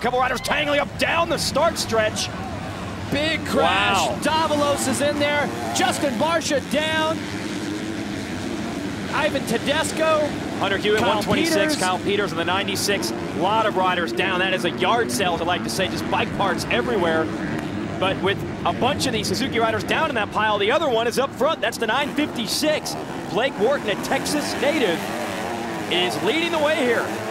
couple riders tangling up down the start stretch. Big crash. Wow. Davalos is in there. Justin Barcia down. Ivan Tedesco. Hunter Hewitt, Kyle 126. Peters. Kyle Peters in the 96. A lot of riders down. That is a yard sale, I like to say. Just bike parts everywhere. But with a bunch of these Suzuki riders down in that pile, the other one is up front. That's the 956. Blake Wharton, a Texas native, is leading the way here.